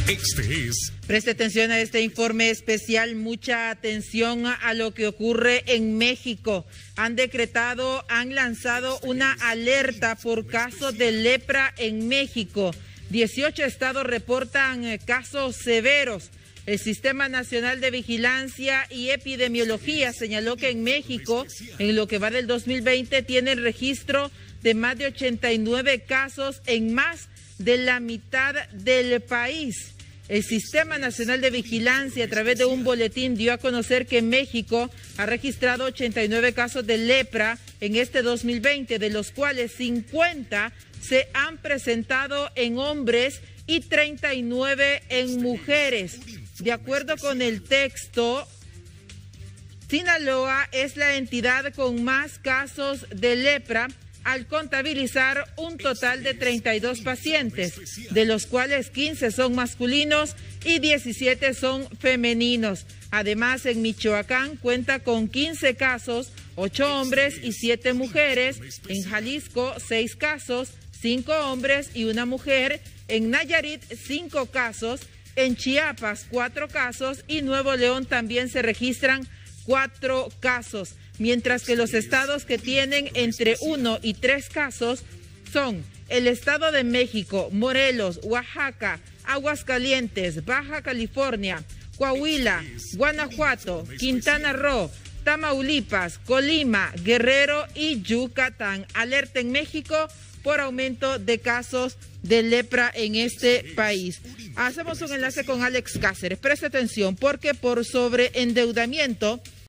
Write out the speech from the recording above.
Este es... Preste atención a este informe especial, mucha atención a lo que ocurre en México. Han lanzado una alerta por casos de lepra en México. 18 estados reportan casos severos. El Sistema Nacional de Vigilancia y Epidemiología señaló que en México, en lo que va del 2020, tiene el registro de más de 89 casos en más de la mitad del país. El Sistema Nacional de Vigilancia, a través de un boletín, dio a conocer que México ha registrado 89 casos de lepra en este 2020, de los cuales 50 se han presentado en hombres y 39 en mujeres. De acuerdo con el texto, Sinaloa es la entidad con más casos de lepra, al contabilizar un total de 32 pacientes, de los cuales 15 son masculinos y 17 son femeninos. Además, en Michoacán cuenta con 15 casos, 8 hombres y 7 mujeres. En Jalisco, 6 casos, 5 hombres y 1 mujer. En Nayarit, 5 casos. En Chiapas, 4 casos. Y Nuevo León también se registran 4 casos. Mientras que los estados que tienen entre 1 y 3 casos son el Estado de México, Morelos, Oaxaca, Aguascalientes, Baja California, Coahuila, Guanajuato, Quintana Roo, Tamaulipas, Colima, Guerrero y Yucatán. Alerta en México por aumento de casos de lepra en este país. Hacemos un enlace con Alex Cáceres. Preste atención porque por sobreendeudamiento